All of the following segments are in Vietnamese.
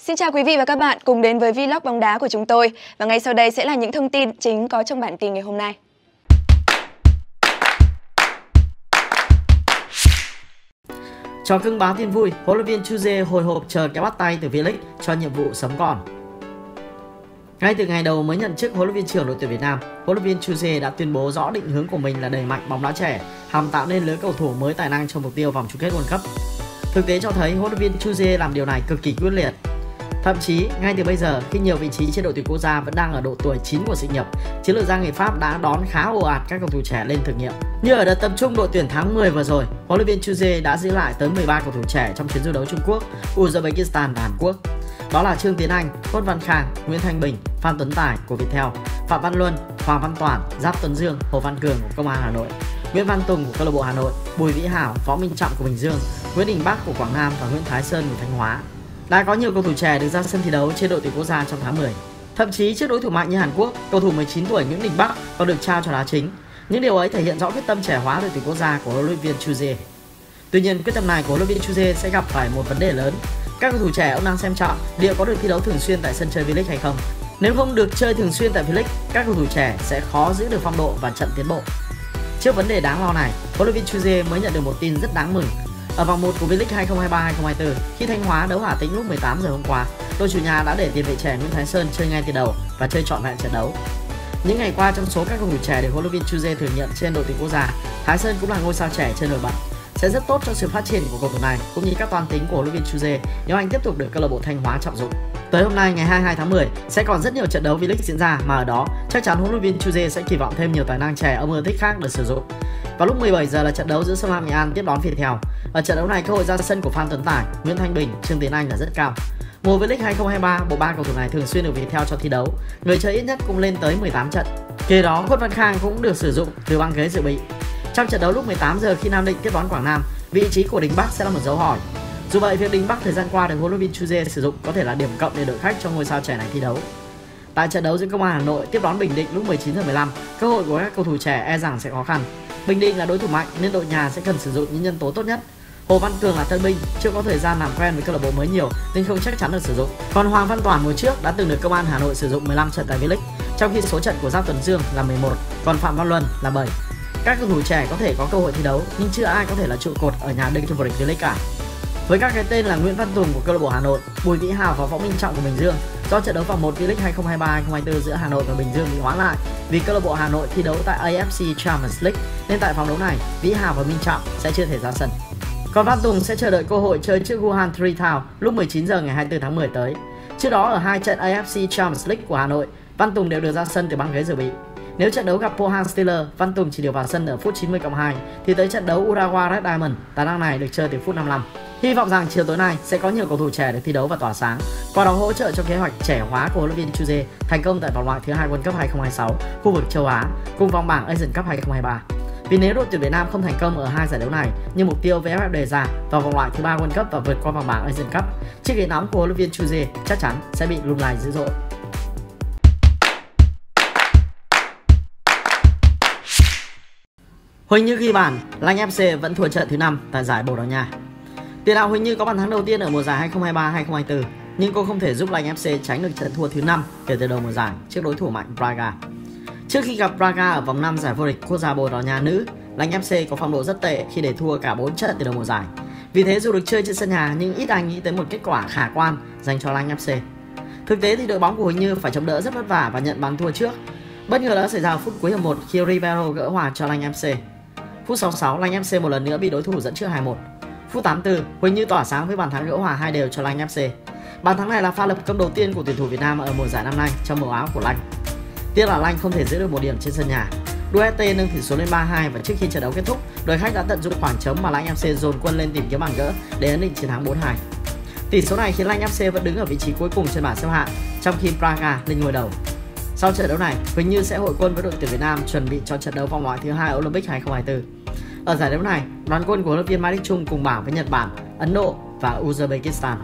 Xin chào quý vị và các bạn cùng đến với vlog bóng đá của chúng tôi. Và ngay sau đây sẽ là những thông tin chính có trong bản tin ngày hôm nay. Trò cưng báo tin vui, huấn luyện viên Chuze hồi hộp chờ cái bắt tay từ V-League cho nhiệm vụ sống còn. Ngay từ ngày đầu mới nhận chức huấn luyện viên trưởng đội tuyển Việt Nam, huấn luyện viên Chuze đã tuyên bố rõ định hướng của mình là đẩy mạnh bóng đá trẻ, hòng tạo nên lứa cầu thủ mới tài năng cho mục tiêu vòng chung kết World Cup. Thực tế cho thấy huấn luyện viên Chuze làm điều này cực kỳ quyết liệt. Thậm chí, ngay từ bây giờ, khi nhiều vị trí trên đội tuyển quốc gia vẫn đang ở độ tuổi 9 của sự nghiệp, chiến lược gia người Pháp đã đón khá ồ ạt các cầu thủ trẻ lên thử nghiệm. Như ở đợt tập trung đội tuyển tháng 10 vừa rồi, huấn luyện viên Chuze đã giữ lại tới 13 cầu thủ trẻ trong chuyến du đấu Trung Quốc, Uzbekistan và Hàn Quốc. Đó là Trương Tiến Anh, Khuất Văn Khang, Nguyễn Thanh Bình, Phan Tuấn Tài của Viettel, Phạm Văn Luân, Hoàng Văn Toản, Giáp Tuấn Dương, Hồ Văn Cường của Công an Hà Nội, Nguyễn Văn Tùng của câu lạc bộ Hà Nội, Bùi Vĩ Hảo, Võ Minh Trọng của Bình Dương, Nguyễn Đình Bắc của Quảng Nam và Nguyễn Thái Sơn của Thanh Hóa. Đã có nhiều cầu thủ trẻ được ra sân thi đấu trên đội tuyển quốc gia trong tháng 10. Thậm chí trước đối thủ mạnh như Hàn Quốc, cầu thủ 19 tuổi Nguyễn Đình Bắc còn được trao cho đá chính. Những điều ấy thể hiện rõ quyết tâm trẻ hóa đội tuyển quốc gia của huấn luyện viên Chuze. Tuy nhiên, quyết tâm này của huấn luyện viên Chuze sẽ gặp phải một vấn đề lớn. Các cầu thủ trẻ ông đang xem trọng liệu có được thi đấu thường xuyên tại sân chơi V-League hay không. Nếu không được chơi thường xuyên tại V-League, các cầu thủ trẻ sẽ khó giữ được phong độ và chậm tiến bộ. Trước vấn đề đáng lo này, huấn luyện viên Chuze mới nhận được một tin rất đáng mừng. Ở vòng 1 của V-League 2023-2024, khi Thanh Hóa đấu Hà Tĩnh lúc 18 giờ hôm qua, đội chủ nhà đã để tiền vệ trẻ Nguyễn Thái Sơn chơi ngay từ đầu và chơi trọn vẹn trận đấu. Những ngày qua, trong số các cầu thủ trẻ được huấn luyện viên Chuze thử nghiệm trên đội tuyển quốc gia, Thái Sơn cũng là ngôi sao trẻ chơi nổi bật. Sẽ rất tốt cho sự phát triển của cầu thủ này cũng như các toan tính của huấn luyện viên Chuze nếu anh tiếp tục được câu lạc bộ Thanh Hóa trọng dụng. Tới hôm nay ngày 22 tháng 10 sẽ còn rất nhiều trận đấu V-League diễn ra mà ở đó chắc chắn huấn luyện viên Chuze sẽ kỳ vọng thêm nhiều tài năng trẻ ông ưa thích khác được sử dụng. Vào lúc 17 giờ là trận đấu giữa Sông Lam Nghệ An tiếp đón Viettel. Ở trận đấu này, cơ hội ra sân của Phan Tuấn Tài, Nguyễn Thanh Bình, Trương Tiến Anh là rất cao. Mùa V-League 2023, bộ ba cầu thủ này thường xuyên được Viettel cho thi đấu, người chơi ít nhất cũng lên tới 18 trận. Kế đó, Khuất Văn Khang cũng được sử dụng từ băng ghế dự bị. Trong trận đấu lúc 18 giờ khi Nam Định tiếp đón Quảng Nam, vị trí của Đình Bắc sẽ là một dấu hỏi. Dù vậy, việc Đình Bắc thời gian qua được huấn luyện viên Chuze sử dụng có thể là điểm cộng để đội khách cho ngôi sao trẻ này thi đấu. Tại trận đấu giữa Công an Hà Nội tiếp đón Bình Định lúc 19 giờ 15, cơ hội của các cầu thủ trẻ e rằng sẽ khó khăn. Bình Định là đối thủ mạnh nên đội nhà sẽ cần sử dụng những nhân tố tốt nhất. Hồ Văn Cường là tân binh, chưa có thời gian làm quen với câu lạc bộ mới nhiều nên không chắc chắn được sử dụng. Còn Hoàng Văn Toản mùa trước đã từng được Công an Hà Nội sử dụng 15 trận tại V-League, trong khi số trận của Giáp Tuấn Dương là 11, còn Phạm Văn Luân là 7. Các cầu thủ trẻ có thể có cơ hội thi đấu nhưng chưa ai có thể là trụ cột ở nhà đương kim vô địch V-League cả. Với các cái tên là Nguyễn Văn Tùng của câu lạc bộ Hà Nội, Bùi Vĩ Hảo và Võ Minh Trọng của Bình Dương, do trận đấu vòng 1 V-League 2023-2024 giữa Hà Nội và Bình Dương bị hoãn lại vì câu lạc bộ Hà Nội thi đấu tại AFC Champions League nên tại vòng đấu này, Vĩ Hảo và Minh Trọng sẽ chưa thể ra sân. Còn Văn Tùng sẽ chờ đợi cơ hội chơi trước Wuhan Freetown lúc 19 giờ ngày 24 tháng 10 tới. Trước đó ở hai trận AFC Champions League của Hà Nội, Văn Tùng đều được ra sân từ băng ghế dự bị. Nếu trận đấu gặp Pohang Steelers, Văn Tùng chỉ được vào sân ở phút 90+2 thì tới trận đấu Urawa Red Diamond, tài năng này được chơi từ phút 55. Hy vọng rằng chiều tối nay sẽ có nhiều cầu thủ trẻ được thi đấu và tỏa sáng, qua đó hỗ trợ cho kế hoạch trẻ hóa của huấn luyện viên Chuze thành công tại vòng loại thứ 2 World Cup 2026 khu vực châu Á cùng vòng bảng Asian Cup 2023. Vì nếu đội tuyển Việt Nam không thành công ở hai giải đấu này như mục tiêu VFF đề ra vào vòng loại thứ 3 World Cup và vượt qua vòng bảng Asian Cup, chiếc ghế nóng của huấn luyện viên Chuze chắc chắn sẽ bị lung lay dữ dội. Huỳnh Như ghi bàn, Lanh FC vẫn thua trận thứ 5 tại giải Bồ Đào Nha. Tiền đạo Huỳnh Như có bàn thắng đầu tiên ở mùa giải 2023-2024, nhưng cô không thể giúp Lanh FC tránh được trận thua thứ 5 kể từ đầu mùa giải trước đối thủ mạnh Braga. Trước khi gặp Braga ở vòng 5 giải vô địch quốc gia Bồ Đào Nha nữ, Lanh FC có phong độ rất tệ khi để thua cả 4 trận từ đầu mùa giải. Vì thế dù được chơi trên sân nhà nhưng ít ai nghĩ tới một kết quả khả quan dành cho Lanh FC. Thực tế thì đội bóng của Huỳnh Như phải chống đỡ rất vất vả và nhận bàn thua trước. Bất ngờ đã xảy ra ở phút cuối hiệp 1 khi Ribeiro gỡ hòa cho Lanh FC. Phút 66, Lanh FC một lần nữa bị đối thủ dẫn trước 2-1. Phút 84, Huỳnh Như tỏa sáng với bàn thắng gỡ hòa 2 đều cho Lanh FC. Bàn thắng này là pha lập công đầu tiên của tuyển thủ Việt Nam ở mùa giải năm nay trong màu áo của Lanh. Tiếc là Lanh không thể giữ được một điểm trên sân nhà. Duarte nâng tỷ số lên 3-2 và trước khi trận đấu kết thúc, đội khách đã tận dụng khoảng trống mà Lanh FC dồn quân lên tìm kiếm bàn gỡ để ấn định chiến thắng 4-2. Tỷ số này khiến Lanh FC vẫn đứng ở vị trí cuối cùng trên bảng xếp hạng, trong khi Braga lên ngôi đầu. Sau trận đấu này, Huỳnh Như sẽ hội quân với đội tuyển Việt Nam chuẩn bị cho trận đấu vòng loại thứ 2 Olympic 2024. Ở giải đấu này, đoàn quân của huấn luyện viên Mai Đức Chung cùng bảng với Nhật Bản, Ấn Độ và Uzbekistan.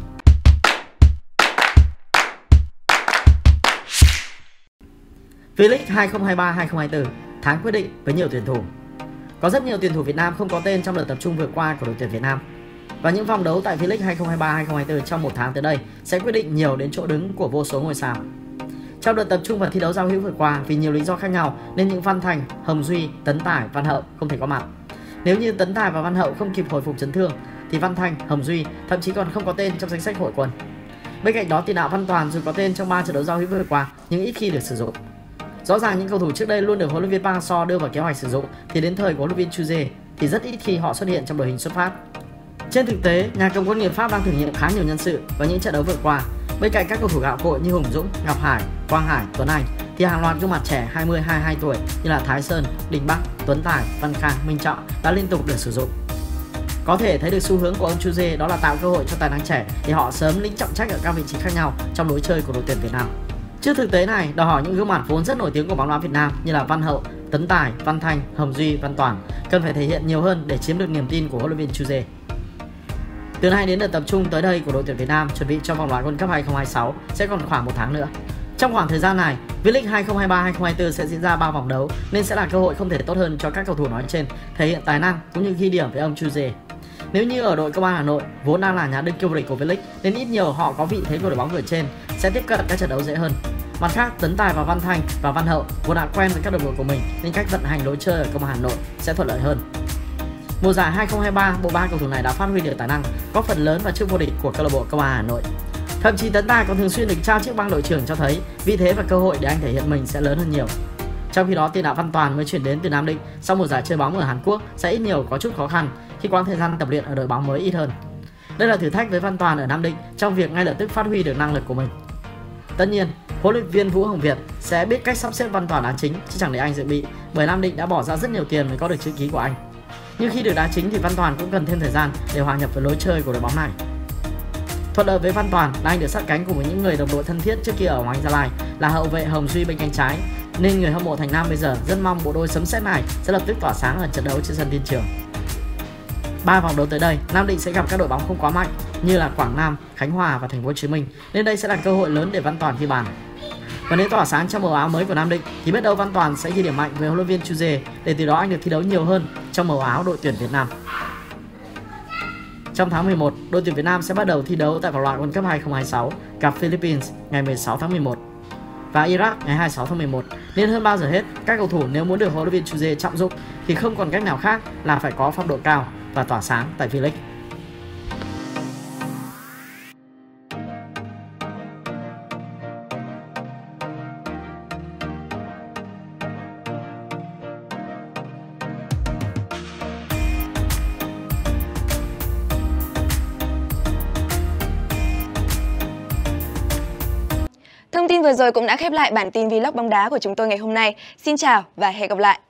V-League 2023-2024, tháng quyết định với nhiều tuyển thủ. Có rất nhiều tuyển thủ Việt Nam không có tên trong đợt tập trung vừa qua của đội tuyển Việt Nam. Và những vòng đấu tại V-League 2023-2024 trong một tháng tới đây sẽ quyết định nhiều đến chỗ đứng của vô số ngôi sao. Trong đợt tập trung vào thi đấu giao hữu vừa qua, vì nhiều lý do khác nhau nên những Văn Thành, Hồng Duy, Tấn Tài, Văn Hậu không thể có mặt. Nếu như Tấn Tài và Văn Hậu không kịp hồi phục chấn thương thì Văn Thành, Hồng Duy thậm chí còn không có tên trong danh sách hội quân. Bên cạnh đó, tiền đạo Văn Toàn dù có tên trong 3 trận đấu giao hữu vừa qua nhưng ít khi được sử dụng. Rõ ràng những cầu thủ trước đây luôn được huấn luyện viên Park Hang-seo đưa vào kế hoạch sử dụng thì đến thời của huấn luyện viên Chuze thì rất ít khi họ xuất hiện trong đội hình xuất phát. Trên thực tế, nhà cầm quân người Pháp đang thử nghiệm khá nhiều nhân sự vào những trận đấu vừa qua. Bên cạnh các cầu thủ gạo cội như Hùng Dũng, Ngọc Hải, Quang Hải, Tuấn Anh thì hàng loạt gương mặt trẻ 20-22 tuổi như là Thái Sơn, Đình Bắc, Tuấn Tài, Văn Khang, Minh Trọng đã liên tục được sử dụng. Có thể thấy được xu hướng của ông Chuze đó là tạo cơ hội cho tài năng trẻ để họ sớm lĩnh trọng trách ở các vị trí khác nhau trong lối chơi của đội tuyển Việt Nam. Trước thực tế này, đòi hỏi những gương mặt vốn rất nổi tiếng của bóng đá Việt Nam như là Văn Hậu, Tấn Tài, Văn Thanh, Hồng Duy, Văn Toàn cần phải thể hiện nhiều hơn để chiếm được niềm tin của huấn luyện viên Chuze. Từ nay đến đợt tập trung tới đây của đội tuyển Việt Nam chuẩn bị cho vòng loại World Cup 2026 sẽ còn khoảng một tháng nữa. Trong khoảng thời gian này, V-League 2023-2024 sẽ diễn ra 3 vòng đấu nên sẽ là cơ hội không thể tốt hơn cho các cầu thủ nói trên thể hiện tài năng cũng như ghi điểm với ông Chuze. Nếu như ở đội Công an Hà Nội vốn đang là nhà đương kim vô địch của V-League nên ít nhiều họ có vị thế của đội bóng vừa trên sẽ tiếp cận các trận đấu dễ hơn. Mặt khác, Tấn Tài và Văn Thanh và Văn Hậu vốn đã quen với các đồng đội của mình nên cách vận hành lối chơi ở Công an Hà Nội sẽ thuận lợi hơn. Mùa giải 2023, bộ ba cầu thủ này đã phát huy được tài năng, góp phần lớn vào chức vô địch của câu lạc bộ Công an Hà Nội. Thậm chí Tấn Tài còn thường xuyên được trao chiếc băng đội trưởng cho thấy vị thế và cơ hội để anh thể hiện mình sẽ lớn hơn nhiều. Trong khi đó, tiền đạo Văn Toàn mới chuyển đến từ Nam Định sau một giải chơi bóng ở Hàn Quốc sẽ ít nhiều có chút khó khăn khi quãng thời gian tập luyện ở đội bóng mới ít hơn. Đây là thử thách với Văn Toàn ở Nam Định trong việc ngay lập tức phát huy được năng lực của mình. Tất nhiên, huấn luyện viên Vũ Hồng Việt sẽ biết cách sắp xếp Văn Toàn đá chính chứ chẳng để anh dự bị, bởi Nam Định đã bỏ ra rất nhiều tiền mới có được chữ ký của anh. Nhưng khi được đá chính thì Văn Toàn cũng cần thêm thời gian để hòa nhập với lối chơi của đội bóng này. Thuận lợi với Văn Toàn là anh được sát cánh cùng với những người đồng đội thân thiết trước kia ở Hoàng Anh Gia Lai là hậu vệ Hồng Duy bên cánh trái, nên người hâm mộ Thành Nam bây giờ rất mong bộ đôi sấm sét này sẽ lập tức tỏa sáng ở trận đấu trên sân Thiên Trường. 3 vòng đấu tới đây, Nam Định sẽ gặp các đội bóng không quá mạnh như là Quảng Nam, Khánh Hòa và Thành phố Hồ Chí Minh, nên đây sẽ là cơ hội lớn để Văn Toàn ghi bàn. Và nếu tỏa sáng trong màu áo mới của Nam Định thì biết đâu Văn Toàn sẽ ghi điểm mạnh với huấn luyện viên Chuze để từ đó anh được thi đấu nhiều hơn trong màu áo đội tuyển Việt Nam. Trong tháng 11, đội tuyển Việt Nam sẽ bắt đầu thi đấu tại vòng loại World Cup 2026 gặp Philippines ngày 16 tháng 11 và Iraq ngày 26 tháng 11. Nên hơn bao giờ hết, các cầu thủ nếu muốn được huấn luyện viên Chuze trọng dụng thì không còn cách nào khác là phải có phong độ cao và tỏa sáng tại V-League. Thông tin vừa rồi cũng đã khép lại bản tin vlog bóng đá của chúng tôi ngày hôm nay. Xin chào và hẹn gặp lại!